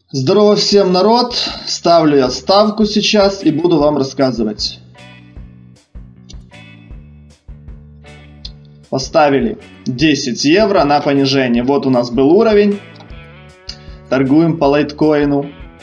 Здорово всем, народ! Ставлю я ставку сейчас и буду вам рассказывать. Поставили 10 евро на понижение. Вот у нас был уровень. Торгуем по лайткоину.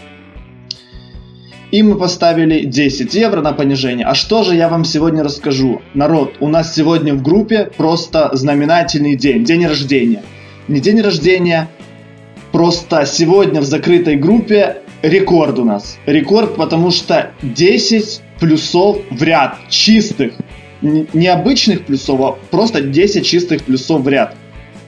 И мы поставили 10 евро на понижение. А что же я вам сегодня расскажу? Народ, у нас сегодня в группе просто знаменательный день. День рождения. Не день рождения. Просто сегодня в закрытой группе рекорд у нас. Рекорд, потому что 10 плюсов в ряд. Чистых. Не обычных плюсов, а просто 10 чистых плюсов в ряд.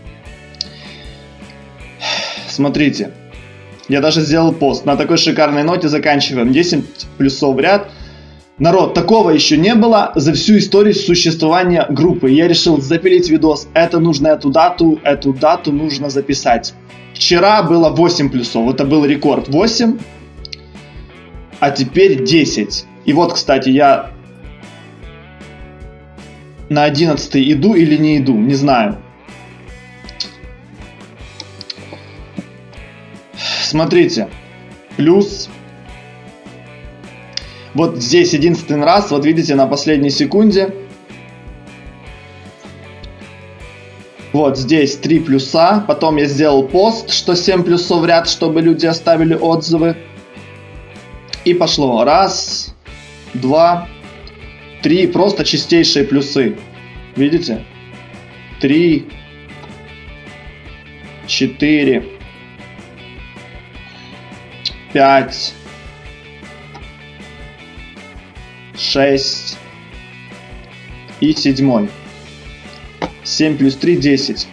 Смотрите. Я даже сделал пост. На такой шикарной ноте заканчиваем. 10 плюсов в ряд. Народ, такого еще не было за всю историю существования группы. Я решил запилить видос. Это нужно эту дату нужно записать. Вчера было 8 плюсов. Это был рекорд 8. А теперь 10. И вот, кстати, я на 11 иду или не иду. Не знаю. Смотрите. Плюс. Вот здесь единственный раз. Вот видите, на последней секунде. Вот здесь 3 плюса. Потом я сделал пост, что 7 плюсов в ряд, чтобы люди оставили отзывы. И пошло. Раз, два, три. Просто чистейшие плюсы. Видите? 3, 4, 5, 6 и 7. 7 плюс 3, 10.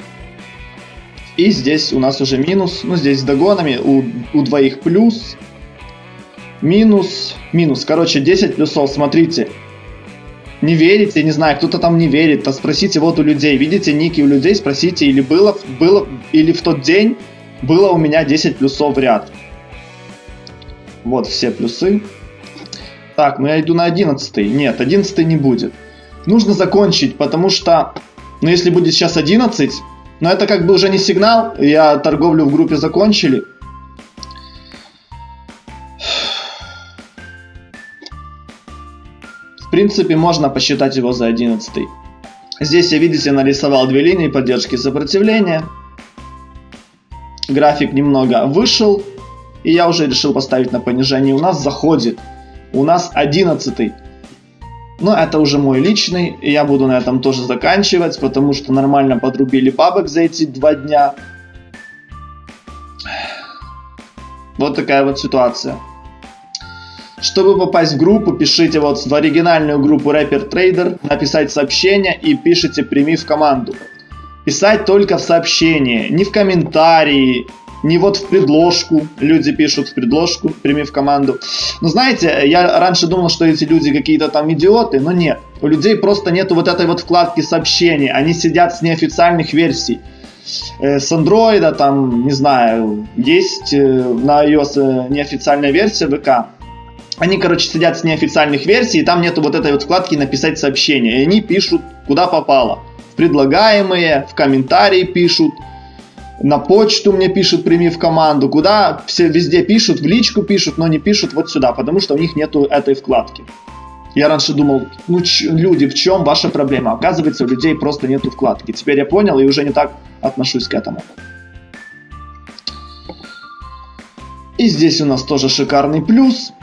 И здесь у нас уже минус. Ну, здесь с догонами. У двоих плюс. Минус. Минус. Короче, 10 плюсов. Смотрите. Не верите? Не знаю, кто-то там не верит. То спросите вот у людей. Видите ники у людей? Спросите. Или было или в тот день было у меня 10 плюсов в ряд. Вот все плюсы. Так, ну я иду на 11. Нет, 11 не будет. Нужно закончить, потому что... Ну, если будет сейчас 11, но это как бы уже не сигнал. Я торговлю в группе закончили. В принципе, можно посчитать его за 11. Здесь я, видите, нарисовал две линии поддержки и сопротивления. График немного вышел. И я уже решил поставить на понижение. У нас заходит. У нас 11. Но это уже мой личный, и я буду на этом тоже заканчивать, потому что нормально подрубили бабок за эти 2 дня. Вот такая вот ситуация. Чтобы попасть в группу, пишите вот в оригинальную группу Rapper Trader, написать сообщение и пишите «Прими в команду». Писать только в сообщении, не в комментарии. Не вот в предложку, люди пишут в предложку, прими в команду. Но знаете, я раньше думал, что эти люди какие-то там идиоты, но нет. У людей просто нету вот этой вот вкладки сообщений, они сидят с неофициальных версий. С андроида там, не знаю, есть на iOS неофициальная версия ВК. Они, короче, сидят с неофициальных версий, и там нету вот этой вот вкладки написать сообщение. И они пишут куда попало. В предлагаемые, в комментарии пишут. На почту мне пишут «Прими в команду», куда все везде пишут, в личку пишут, но не пишут вот сюда, потому что у них нету этой вкладки. Я раньше думал, ну люди, в чем ваша проблема? Оказывается, у людей просто нету вкладки. Теперь я понял и уже не так отношусь к этому. И здесь у нас тоже шикарный плюс.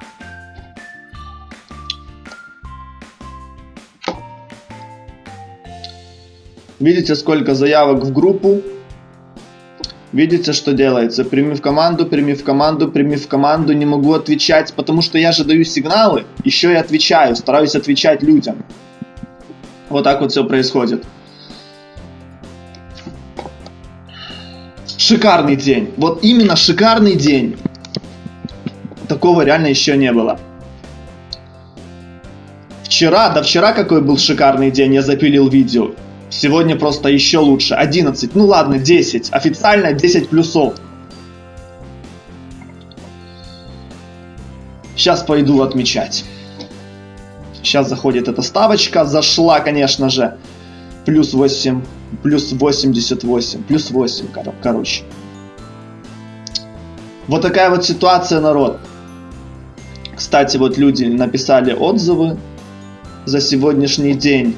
Видите, сколько заявок в группу? Видите, что делается? Прими в команду, прими в команду, прими в команду. Не могу отвечать, потому что я же даю сигналы. Еще и отвечаю, стараюсь отвечать людям. Вот так вот все происходит. Шикарный день. Вот именно шикарный день. Такого реально еще не было. Вчера какой был шикарный день, я запилил видео. Сегодня просто еще лучше. 11. Ну ладно, 10. Официально 10 плюсов. Сейчас пойду отмечать. Сейчас заходит эта ставочка. Зашла, конечно же. Плюс 8. Плюс 88. Плюс 8, короче. Вот такая вот ситуация, народ. Кстати, вот люди написали отзывы за сегодняшний день.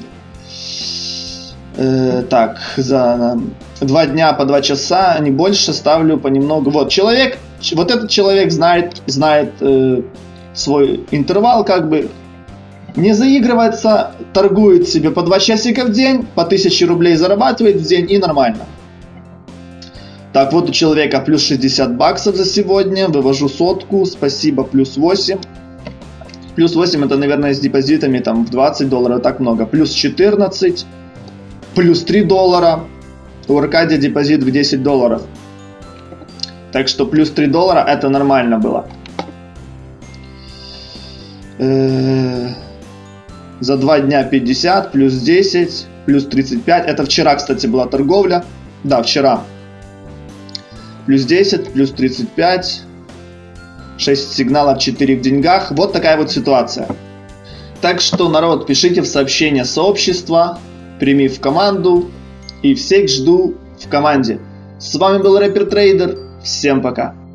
Так, за 2 дня по 2 часа, не больше, ставлю понемногу. Вот человек, вот этот человек знает свой интервал, как бы не заигрывается, торгует себе по 2 часика в день, по 1000 рублей зарабатывает в день и нормально. Так, вот у человека плюс 60 баксов за сегодня, вывожу сотку, спасибо, плюс 8. Плюс 8 это, наверное, с депозитами там в 20 долларов, так много. Плюс 14, плюс 3 доллара. У Аркадия депозит в 10 долларов. Так что плюс 3 доллара это нормально было. За 2 дня 50, плюс 10, плюс 35. Это вчера, кстати, была торговля. Да, вчера. Плюс 10, плюс 35. 6 сигналов, 4 в деньгах. Вот такая вот ситуация. Так что, народ, пишите в сообщение сообщества, прими в команду. И всех жду в команде. С вами был Рэпер Трейдер. Всем пока.